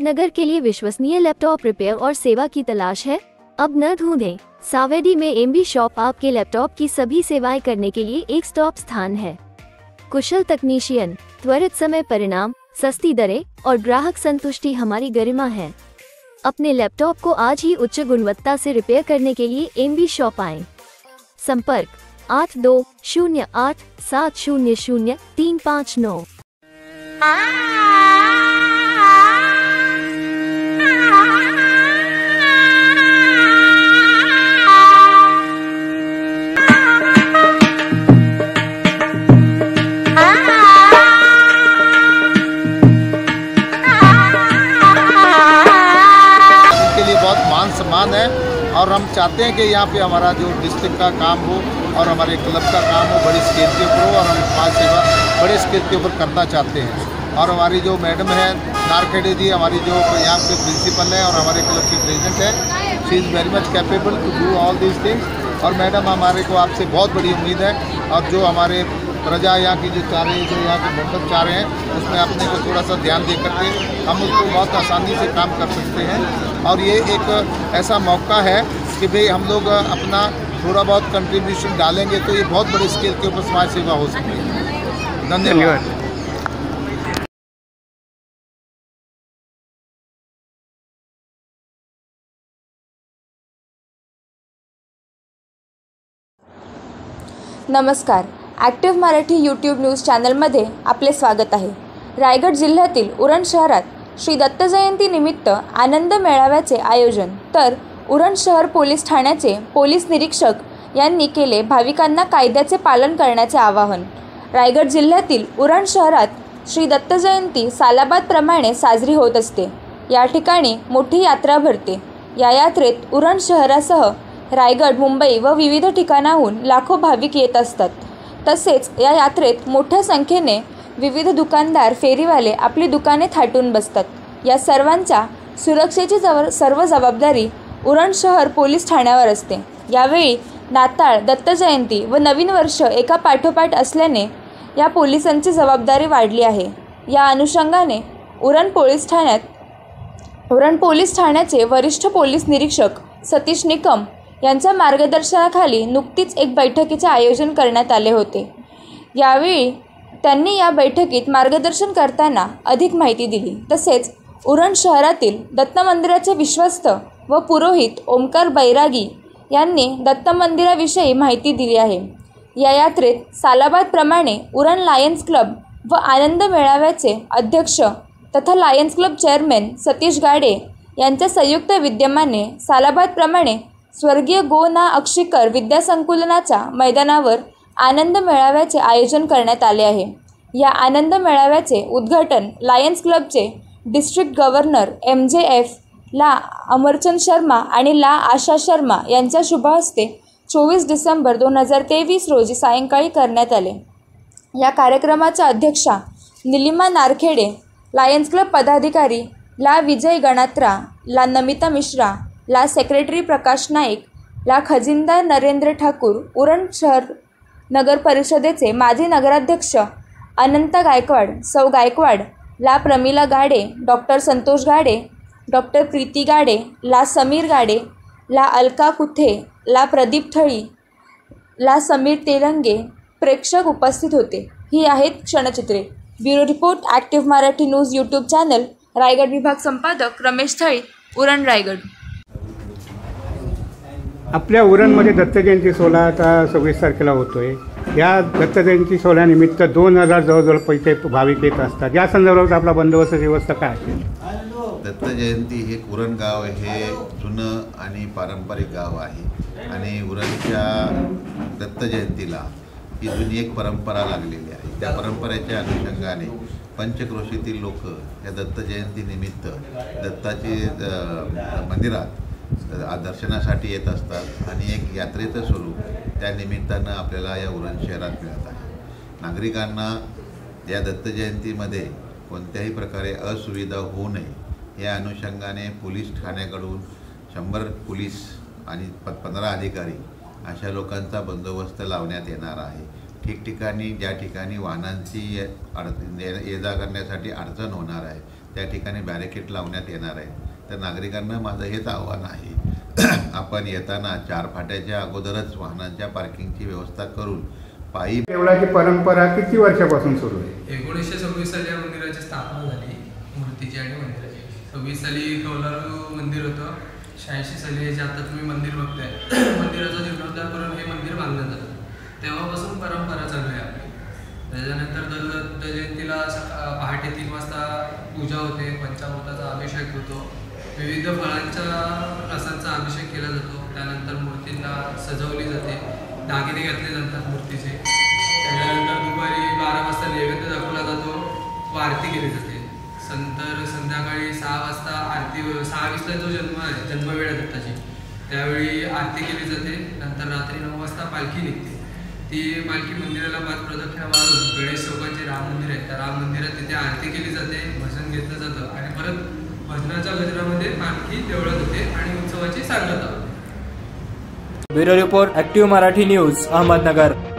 श्रीनगर के लिए विश्वसनीय laptop repair और सेवा की तलाश है? अब न ढूंढें। सावेडी में एमबी शॉप आपके लैपटॉप की सभी सेवाएं करने के लिए एक स्टॉप स्थान है। कुशल तकनीशियन, त्वरित समय परिणाम, सस्ती दरें और ग्राहक संतुष्टि हमारी गरिमा है। अपने लैपटॉप को आज ही उच्च गुणवत्ता से रिपेयर करने के लिए एमबी शॉप आएं। संपर्क 8208700359। सम्मान है और हम चाहते हैं कि यहाँ पे हमारा जो डिस्ट्रिक्ट का काम हो और हमारे क्लब का काम हो बड़ी स्केल के ऊपर हो, और हम समाज सेवा बड़े स्केल के ऊपर करना चाहते हैं। और हमारी जो मैडम है नारखेड़े जी, हमारी जो यहाँ पे प्रिंसिपल है और हमारे क्लब की प्रेसिडेंट है, she is very much capable to do all these things. और मैडम हमारे को आपसे बहुत बड़ी उम्मीद है, और जो हमारे प्रजा यहाँ की जो चाह रही है, जो यहाँ के मेंबर चाह रहे हैं, उसमें अपने को थोड़ा सा ध्यान दे करके हम उसको बहुत आसानी से काम कर सकते हैं। और ये एक ऐसा मौका है कि भाई हम लोग अपना थोड़ा बहुत कंट्रीब्यूशन डालेंगे तो ये बहुत बड़े स्केल के ऊपर समाज सेवा हो सकती है। धन्यवाद। नमस्कार, ॲक्टिव्ह मराठी यूट्यूब न्यूज चॅनलमध्ये आपले स्वागत आहे। रायगड जिल्ह्यातील उरण शहरात श्री दत्त जयंती निमित्त आनंद मेळाव्याचे आयोजन, तर उरण शहर पोलीस ठाण्याचे पोलीस निरीक्षक यांनी केले भाविकांना कायद्याचे पालन करण्याचे आवाहन। रायगड जिल्ह्यातील उरण शहरात श्री दत्त जयंती सालाबादप्रमाणे साजरी होत असते। या ठिकाणी मोठी यात्रा भरते। या यात्रेत उरण शहरासह रायगड, मुंबई व विविध ठिकाणाहून लाखो भाविक येत असतात। तसेच या यात्रेत मोठ्या संख्येने विविध दुकानदार, फेरीवाले आपली दुकाने थाटून बसतात। या सर्वांच्या सुरक्षेची सर्व जबाबदारी उरण शहर पोलीस ठाण्यावर असते। यावेळी नाताळ, दत्त जयंती व नवीन वर्ष एका पाठोपाठ असल्याने या पोलिसांची जबाबदारी वाढली आहे। या अनुषंगाने उरण पोलीस ठाण्याचे वरिष्ठ पोलीस निरीक्षक सतीश निकम यांच्या मार्गदर्शनाखाली नुकतीच एक बैठकीचे आयोजन करण्यात आले होते। यावेळी त्यांनी या बैठकीत मार्गदर्शन करताना अधिक माहिती दिली। तसेच उरण शहरातील दत्त मंदिराचे विश्वस्त व पुरोहित ओमकार बैरागी यांनी दत्त मंदिराविषयी माहिती दिली आहे। या यात्रेत सालाबादप्रमाणे उरण लायन्स क्लब व आनंद मेळाव्याचे अध्यक्ष तथा Lions club chairman Satish Gade यांच्या संयुक्त विद्यमाने सालाबादप्रमाणे स्वर्गीय गो ना अक्षीकर विद्यासंकुलनाच्या मैदानावर आनंद मेळाव्याचे आयोजन करण्यात आले आहे। या आनंद मेळाव्याचे उद्घाटन लायन्स क्लबचे डिस्ट्रिक्ट गव्हर्नर MJF ला अमरचंद शर्मा आणि ला आशा शर्मा यांच्या शुभ हस्ते 24 डिसेंबर 2023 रोजी सायंकाळी करण्यात आले। या कार्यक्रमाच्या अध्यक्षा निलिमा नारखेडे, लायन्स क्लब पदाधिकारी ला विजय गणात्रा, ला नमिता मिश्रा, ला सेक्रेटरी प्रकाश नाईक, ला खजिनदार नरेंद्र ठाकूर, उरण शहर नगर परिषदेचे माजी नगराध्यक्ष अनंत गायकवाड, सौ गायकवाड, ला प्रमिला गाडे, डॉक्टर संतोष गाडे, डॉक्टर प्रीती गाडे, ला समीर गाडे, ला अलका कुथे, ला प्रदीप थळी, ला समीर तेलंगे प्रेक्षक उपस्थित होते। ही आहेत क्षणचित्रे। Bureau report, active Marathi news YouTube channel, Raigad विभाग संपादक रमेश थळी, उरण, रायगड। आपल्या उरणमध्ये दत्त जयंती 16-26 तारखेला होतोय। या दत्त जयंती सोहळ्यानिमित्त 2000 जवळजवळ पैसे भाविक येत असतात। या संदर्भात आपला बंदोबस्त व्यवस्था काय असेल? दत्त जयंती हे उरण गाव हे जुनं आणि पारंपरिक गाव आहे आणि उरणच्या दत्त जयंतीला ही जुनी एक परंपरा लागलेली आहे। त्या परंपरेच्या अनुषंगाने पंचक्रोशीतील लोक या दत्त जयंतीनिमित्त दत्ताची मंदिरात दर्शनासाठी येत असतात आणि एक यात्रेचं स्वरूप त्या निमित्तानं आपल्याला या उरण शहरात मिळत आहे। नागरिकांना या दत्त जयंतीमध्ये कोणत्याही प्रकारे असुविधा होऊ नये या अनुषंगाने पोलीस ठाण्याकडून 100 पोलीस आणि 15 अधिकारी अशा लोकांचा बंदोबस्त लावण्यात येणार आहे। ठिकठिकाणी ज्या ठिकाणी वाहनांची ये जा करण्यासाठी अडचण होणार आहे त्या ठिकाणी बॅरिकेड लावण्यात येणार आहे. तर नागरिकांना माझं हेच आव्हान आहे, आपण येताना 4 फाट्याच्या अगोदरच वाहनांच्या पार्किंगची व्यवस्था करून पायी. देवळाची परंपरा किती वर्षापासून सुरू आहे? 1926 साली या मंदिराची स्थापना झाली, मूर्तीची आणि मंदिराची. 26 साली कौलारू मंदिर होतं. 86 साली जे आता तुम्ही मंदिर बघताय, मंदिराचा जीर्णोद्धार करून हे मंदिर बांधलं जातं. तेव्हापासून परंपरा चालू आहे आपली. त्याच्यानंतर दत्त जयंतीला पहाटे 3 वाजता पूजा होते, पंचामृताचा अभिषेक होतो, विविध फळांच्या रसांचा अभिषेक केला जातो. त्यानंतर मूर्तींना सजवली जाते, दागिने घातले जातात मूर्तीचे. त्याच्यानंतर दुपारी 12 वाजता नैवेद्य दाखवला जातो व आरती केली जाते. नंतर संध्याकाळी 6 वाजता आरती, 6:20ला जो जन्मवेळ आहे दत्ताची, त्यावेळी आरती केली जाते. नंतर रात्री 9 वाजता पालखी निघते. ती पालखी मंदिराला 5 प्रदक्षिणा मारून गणेश चौकाचे राम मंदिर आहे, त्या राम मंदिरात तिथे आरती केली जाते, भजन घेतलं जातं आणि परत भजनाच्या गजरामध्ये पालखी देवळात होते आणि उत्सवाची सांगता होते. Bureau report, active Marathi news, Ahmednagar.